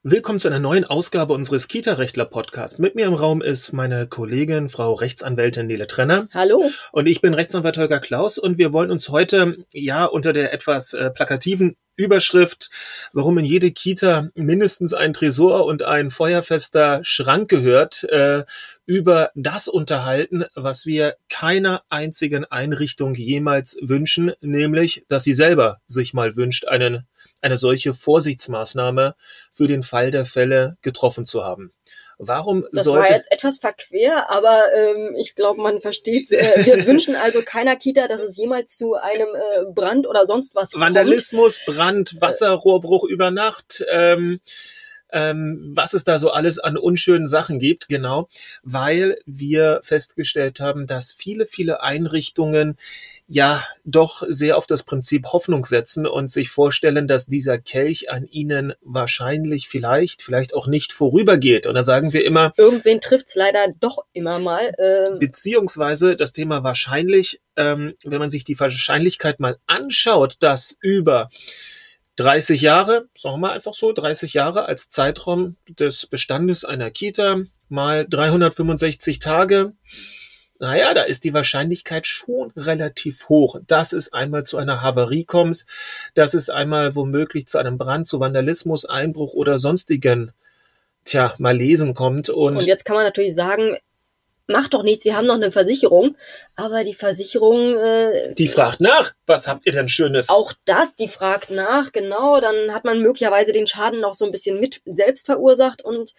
Willkommen zu einer neuen Ausgabe unseres Kita-Rechtler-Podcasts. Mit mir im Raum ist meine Kollegin, Frau Rechtsanwältin Nele Trenner. Hallo. Und ich bin Rechtsanwalt Holger Klaus und wir wollen uns heute unter der etwas plakativen Überschrift, warum in jede Kita mindestens ein Tresor und ein feuerfester Schrank gehört, über das unterhalten, was wir keiner einzigen Einrichtung jemals wünschen, nämlich, dass sie selber sich mal wünscht, eine solche Vorsichtsmaßnahme für den Fall der Fälle getroffen zu haben. Das war jetzt etwas verquer, aber ich glaube, man versteht. Wir wünschen also keiner Kita, dass es jemals zu einem Brand oder sonst was kommt. Vandalismus, Brand, Wasserrohrbruch über Nacht, was es da so alles an unschönen Sachen gibt, genau, weil wir festgestellt haben, dass viele Einrichtungen ja doch sehr auf das Prinzip Hoffnung setzen und sich vorstellen, dass dieser Kelch an ihnen wahrscheinlich vielleicht auch nicht vorübergeht. Und da sagen wir immer, irgendwen trifft's leider doch immer mal. Beziehungsweise das Thema wahrscheinlich, wenn man sich die Wahrscheinlichkeit mal anschaut, dass über 30 Jahre, sagen wir mal einfach so, 30 Jahre als Zeitraum des Bestandes einer Kita, mal 365 Tage, naja, da ist die Wahrscheinlichkeit schon relativ hoch, dass es einmal zu einer Havarie kommt, dass es einmal womöglich zu einem Brand, zu Vandalismus, Einbruch oder sonstigen, Malesen kommt. Und jetzt kann man natürlich sagen, macht doch nichts, wir haben noch eine Versicherung, aber die Versicherung... die fragt nach, was habt ihr denn Schönes? Auch das, die fragt nach, genau, dann hat man möglicherweise den Schaden noch so ein bisschen mit selbst verursacht und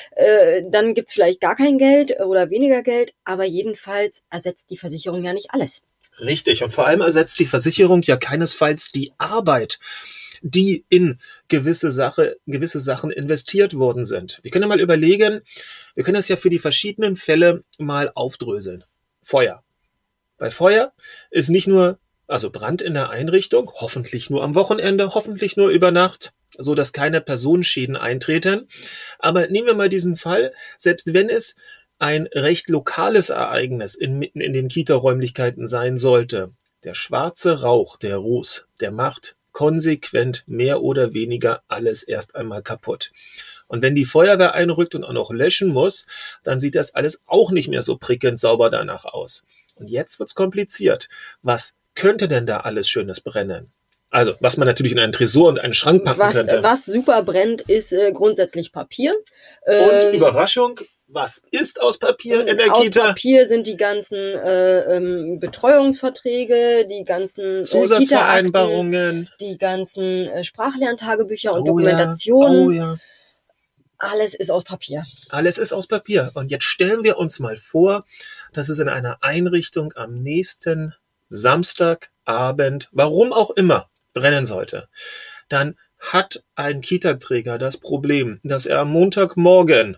dann gibt's vielleicht gar kein Geld oder weniger Geld, aber jedenfalls ersetzt die Versicherung ja nicht alles. Richtig, und vor allem ersetzt die Versicherung ja keinesfalls die Arbeit, die in gewisse Sachen investiert worden sind. Wir können ja mal überlegen, wir können das ja für die verschiedenen Fälle mal aufdröseln. Feuer. Bei Feuer ist nicht nur, Brand in der Einrichtung, hoffentlich nur am Wochenende, hoffentlich nur über Nacht, so dass keine Personenschäden eintreten. Aber nehmen wir mal diesen Fall, selbst wenn es ein recht lokales Ereignis mitten in den Kita-Räumlichkeiten sein sollte, der schwarze Rauch, der Ruß, der macht konsequent mehr oder weniger alles erst einmal kaputt. Und wenn die Feuerwehr einrückt und auch noch löschen muss, dann sieht das alles auch nicht mehr so prickelnd sauber danach aus. Und jetzt wird's kompliziert. Was könnte denn da alles Schönes brennen? Also, was man natürlich in einen Tresor und einen Schrank packen könnte. Was super brennt, ist grundsätzlich Papier. Und Überraschung, was ist aus Papier in der Kita? Aus Papier sind die ganzen Betreuungsverträge, die ganzen Zusatzvereinbarungen, die ganzen Sprachlerntagebücher und Dokumentationen. Ja. Alles ist aus Papier. Alles ist aus Papier. Und jetzt stellen wir uns mal vor, dass es in einer Einrichtung am nächsten Samstagabend, warum auch immer, brennen sollte. Dann hat ein Kita-Träger das Problem, dass er am Montagmorgen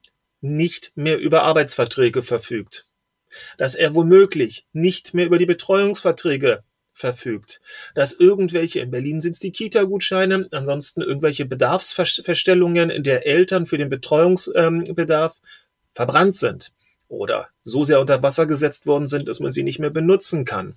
nicht mehr über Arbeitsverträge verfügt, dass er womöglich nicht mehr über die Betreuungsverträge verfügt, dass irgendwelche, in Berlin sind es die Kita-Gutscheine, ansonsten irgendwelche Bedarfsverstellungen der Eltern für den Betreuungsbedarf verbrannt sind oder so sehr unter Wasser gesetzt worden sind, dass man sie nicht mehr benutzen kann.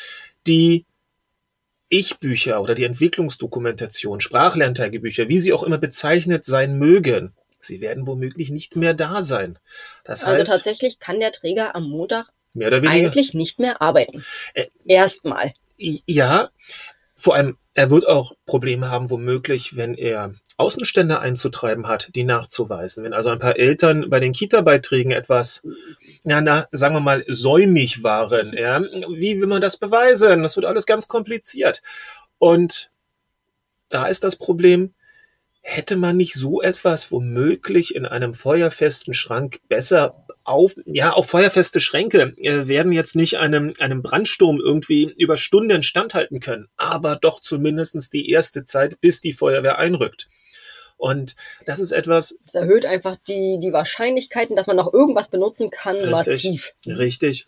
Die Ich-Bücher oder die Entwicklungsdokumentation, Sprachlerntagebücher, wie sie auch immer bezeichnet sein mögen, sie werden womöglich nicht mehr da sein. Das heißt, tatsächlich kann der Träger am Montag mehr oder weniger eigentlich nicht mehr arbeiten. Erstmal. Ja, vor allem, er wird auch Probleme haben, womöglich, wenn er Außenstände einzutreiben hat, die nachzuweisen. Wenn also ein paar Eltern bei den Kita-Beiträgen etwas, sagen wir mal, säumig waren, wie will man das beweisen? Das wird alles ganz kompliziert. Und da ist das Problem, hätte man nicht so etwas womöglich in einem feuerfesten Schrank besser auch feuerfeste Schränke werden jetzt nicht einem Brandsturm irgendwie über Stunden standhalten können, aber doch zumindest die erste Zeit, bis die Feuerwehr einrückt. Und das ist etwas... Das erhöht einfach die Wahrscheinlichkeiten, dass man noch irgendwas benutzen kann, massiv. Richtig.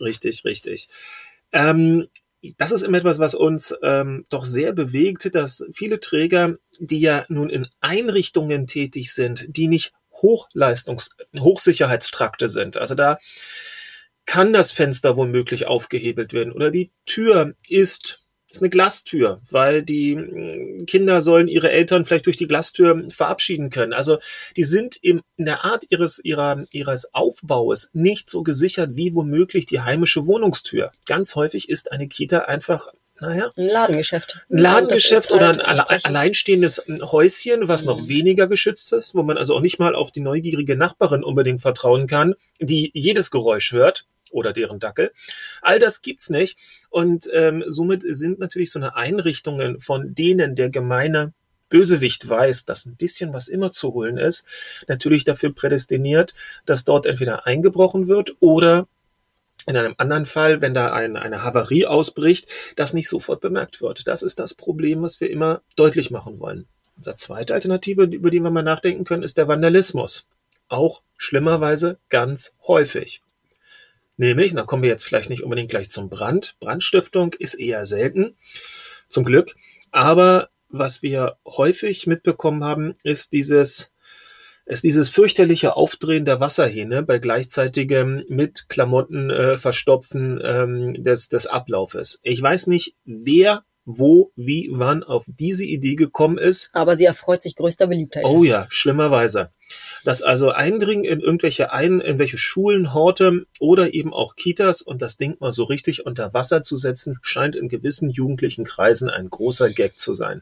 Das ist immer etwas, was uns doch sehr bewegt, dass viele die ja nun in Einrichtungen tätig sind, die nicht Hochsicherheitstrakte sind. Also da kann das Fenster womöglich aufgehebelt werden oder die Tür ist ist eine Glastür, weil die Kinder sollen ihre Eltern vielleicht durch die Glastür verabschieden können. Also die sind in der Art ihres Aufbaus nicht so gesichert wie womöglich die heimische Wohnungstür. Ganz häufig ist eine Kita einfach ein Ladengeschäft. Ein Ladengeschäft oder ein halt alleinstehendes Häuschen, was noch weniger geschützt ist, wo man also auch nicht mal auf die neugierige Nachbarin unbedingt vertrauen kann, die jedes Geräusch hört oder deren Dackel. All das gibt's nicht. Und somit sind natürlich so eine Einrichtungen, von denen der gemeine Bösewicht weiß, dass ein bisschen was immer zu holen ist, natürlich dafür prädestiniert, dass dort entweder eingebrochen wird oder in einem anderen Fall, wenn da eine Havarie ausbricht, das nicht sofort bemerkt wird. Das ist das Problem, was wir immer deutlich machen wollen. Unsere zweite Alternative, über die wir mal nachdenken können, ist der Vandalismus. Auch schlimmerweise ganz häufig. Nämlich, da kommen wir jetzt vielleicht nicht unbedingt gleich zum Brand. Brandstiftung ist eher selten, zum Glück. Aber was wir häufig mitbekommen haben, ist dieses fürchterliche Aufdrehen der Wasserhähne bei gleichzeitigem mit Klamotten Verstopfen des Ablaufes. Ich weiß nicht, wer, wo, wie, wann auf diese Idee gekommen ist. Aber sie erfreut sich größter Beliebtheit. Oh ja, schlimmerweise. Dass also Eindringen in irgendwelche Schulen, Horte oder eben auch Kitas und das Ding mal so richtig unter Wasser zu setzen, scheint in gewissen jugendlichen Kreisen ein großer Gag zu sein.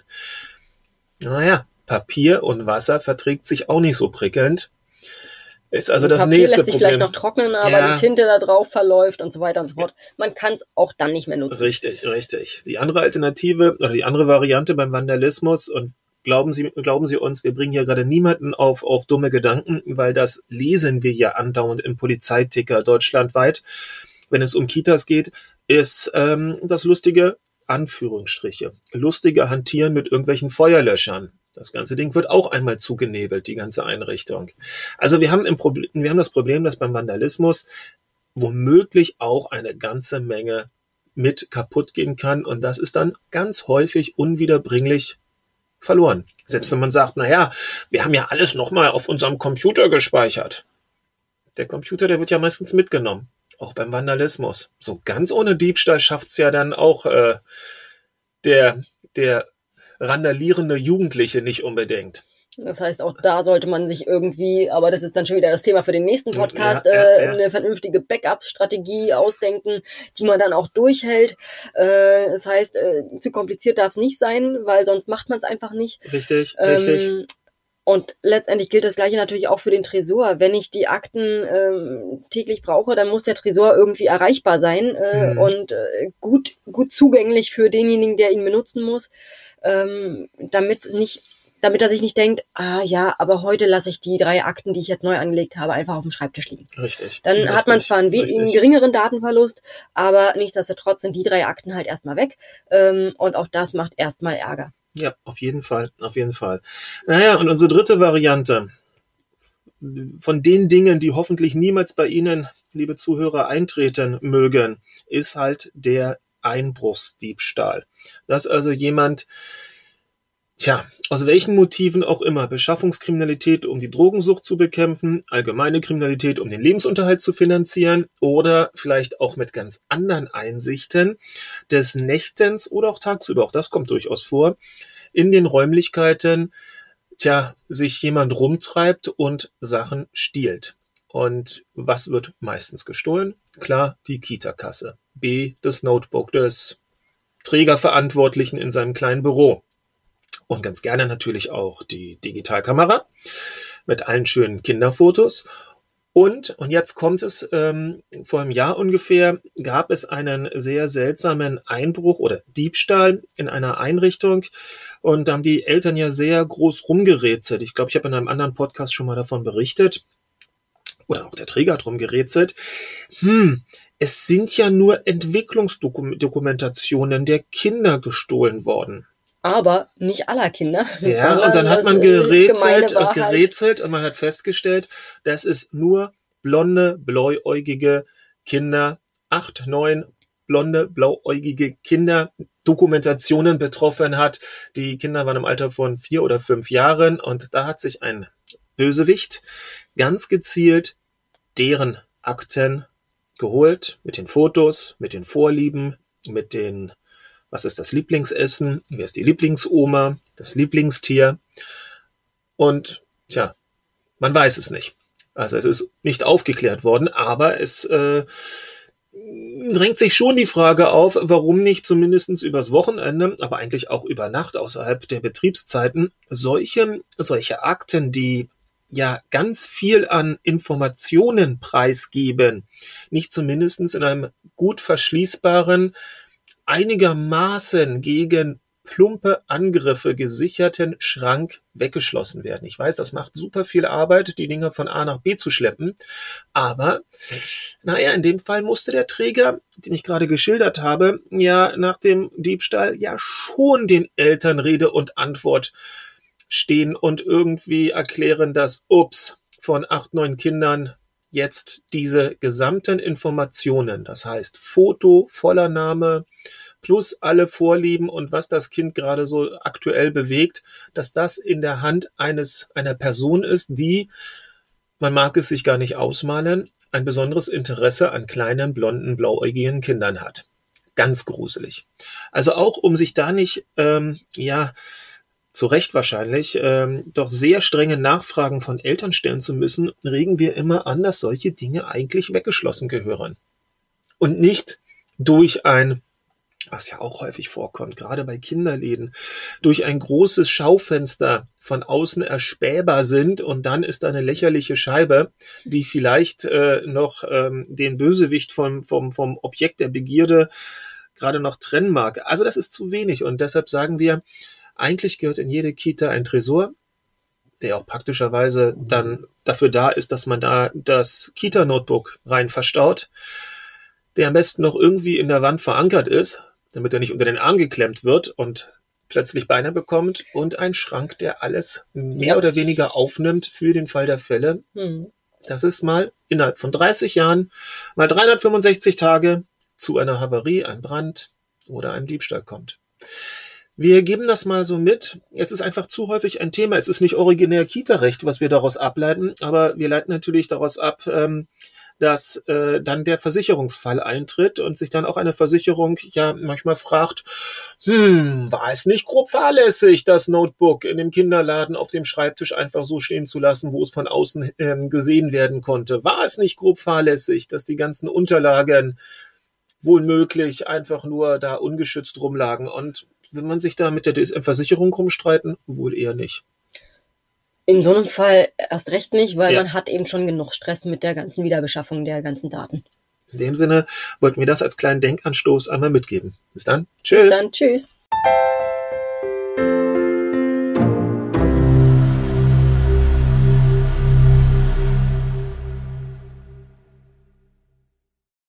Naja, Papier und Wasser verträgt sich auch nicht so prickelnd. Ist also das Papier nächste lässt sich Problem. vielleicht noch trocknen, aber Ja. die Tinte da drauf verläuft und so weiter und so fort. Man kann es auch dann nicht mehr nutzen. Richtig. Die andere Alternative oder die andere Variante beim Vandalismus, und glauben Sie uns, wir bringen hier gerade niemanden auf dumme Gedanken, weil das lesen wir ja andauernd im Polizeiticker deutschlandweit, wenn es um Kitas geht, ist das lustige Anführungsstriche, lustige Hantieren mit irgendwelchen Feuerlöschern. Das ganze Ding wird auch einmal zugenebelt, die ganze Einrichtung. Also wir haben das Problem, dass beim Vandalismus womöglich auch eine ganze Menge mit kaputt gehen kann, und das ist dann ganz häufig unwiederbringlich verloren. Selbst wenn man sagt, naja, wir haben ja alles nochmal auf unserem Computer gespeichert. Der Computer, der wird ja meistens mitgenommen. Auch beim Vandalismus. So ganz ohne Diebstahl schafft's ja dann auch der randalierende Jugendliche nicht unbedingt. Das heißt, auch da sollte man sich irgendwie, aber das ist dann schon wieder das Thema für den nächsten Podcast, Ja. eine vernünftige Backup-Strategie ausdenken, die man dann auch durchhält. Das heißt, zu kompliziert darf es nicht sein, weil sonst macht man es einfach nicht. Richtig. Und letztendlich gilt das Gleiche natürlich auch für den Tresor. Wenn ich die Akten täglich brauche, dann muss der Tresor irgendwie erreichbar sein und gut zugänglich für denjenigen, der ihn benutzen muss, damit er sich nicht denkt, aber heute lasse ich die 3 Akten, die ich jetzt neu angelegt habe, einfach auf dem Schreibtisch liegen. Richtig. Dann hat man zwar einen geringeren Datenverlust, aber nichtsdestotrotz sind die 3 Akten halt erstmal weg. Und auch das macht erstmal Ärger. Ja, auf jeden Fall. Naja, und unsere dritte Variante von den Dingen, die hoffentlich niemals bei Ihnen, liebe Zuhörer, eintreten mögen, ist halt der Einbruchsdiebstahl. Dass also jemand, aus welchen Motiven auch immer, Beschaffungskriminalität, um die Drogensucht zu bekämpfen, allgemeine Kriminalität, um den Lebensunterhalt zu finanzieren oder vielleicht auch mit ganz anderen Einsichten des Nächtens oder auch tagsüber, auch das kommt durchaus vor, in den Räumlichkeiten, sich jemand rumtreibt und Sachen stiehlt. Und was wird meistens gestohlen? Klar, die Kita-Kasse. B, das Notebook des Trägerverantwortlichen in seinem kleinen Büro. Und ganz gerne natürlich auch die Digitalkamera mit allen schönen Kinderfotos. Und jetzt kommt es, vor einem Jahr ungefähr gab es einen sehr seltsamen Einbruch oder Diebstahl in einer Einrichtung. Und da haben die Eltern ja sehr groß rumgerätselt. Ich glaube, ich habe in einem anderen Podcast schon mal davon berichtet. Oder auch der Träger hat rumgerätselt. Es sind ja nur Entwicklungsdokumentationen der Kinder gestohlen worden. Aber nicht aller Kinder. Ja, und dann hat man gerätselt und man hat festgestellt, dass es nur blonde, blauäugige Kinder, 8, 9 blonde, blauäugige Kinder Dokumentationen betroffen hat. Die Kinder waren im Alter von 4 oder 5 Jahren und da hat sich ein Bösewicht ganz gezielt deren Akten geholt, mit den Fotos, mit den Vorlieben, mit den Was ist das Lieblingsessen? Wer ist die Lieblingsoma? Das Lieblingstier? Und tja, man weiß es nicht. Also es ist nicht aufgeklärt worden, aber es drängt sich schon die Frage auf, warum nicht zumindest übers Wochenende, aber eigentlich auch über Nacht außerhalb der Betriebszeiten solche Akten, die ja ganz viel an Informationen preisgeben, nicht zumindest in einem gut verschließbaren, einigermaßen gegen plumpe Angriffe gesicherten Schrank weggeschlossen werden. Ich weiß, das macht super viel Arbeit, die Dinger von A nach B zu schleppen, aber naja, in dem Fall musste der Träger, den ich gerade geschildert habe, ja nach dem Diebstahl ja schon den Eltern Rede und Antwort stehen und irgendwie erklären, dass von 8, 9 Kindern jetzt diese gesamten Informationen, das heißt Foto, voller Name, plus alle Vorlieben und was das Kind gerade so aktuell bewegt, dass das in der Hand einer Person ist, die, man mag es sich gar nicht ausmalen, ein besonderes Interesse an kleinen, blonden, blauäugigen Kindern hat. Ganz gruselig. Also auch, um sich da nicht, zu Recht wahrscheinlich, doch sehr strenge Nachfragen von Eltern stellen zu müssen, regen wir immer an, dass solche Dinge eigentlich weggeschlossen gehören. Und nicht durch was ja auch häufig vorkommt, gerade bei Kinderläden, durch ein großes Schaufenster von außen erspähbar sind und dann ist da eine lächerliche Scheibe, die vielleicht noch den Bösewicht vom Objekt der Begierde gerade noch trennen mag. Also das ist zu wenig und deshalb sagen wir, eigentlich gehört in jede Kita ein Tresor, der auch praktischerweise dann dafür da ist, dass man da das Kita-Notebook rein verstaut, der am besten noch irgendwie in der Wand verankert ist, damit er nicht unter den Arm geklemmt wird und plötzlich Beine bekommt, und ein Schrank, der alles mehr oder weniger aufnimmt für den Fall der Fälle. Das ist mal innerhalb von 30 Jahren, mal 365 Tage zu einer Havarie, einem Brand oder einem Diebstahl kommt. Wir geben das mal so mit. Es ist einfach zu häufig ein Thema. Es ist nicht originär Kita-Recht, was wir daraus ableiten, aber wir leiten natürlich daraus ab, dass dann der Versicherungsfall eintritt und sich dann auch eine Versicherung ja manchmal fragt, war es nicht grob fahrlässig, das Notebook in dem Kinderladen auf dem Schreibtisch einfach so stehen zu lassen, wo es von außen gesehen werden konnte? War es nicht grob fahrlässig, dass die ganzen Unterlagen wohl möglich einfach nur da ungeschützt rumlagen? Und will man sich da mit der Versicherung rumstreiten? Wohl eher nicht. In so einem Fall erst recht nicht, weil man hat eben schon genug Stress mit der ganzen Wiederbeschaffung der ganzen Daten. In dem Sinne wollten wir das als kleinen Denkanstoß einmal mitgeben. Bis dann. Tschüss. Bis dann. Tschüss.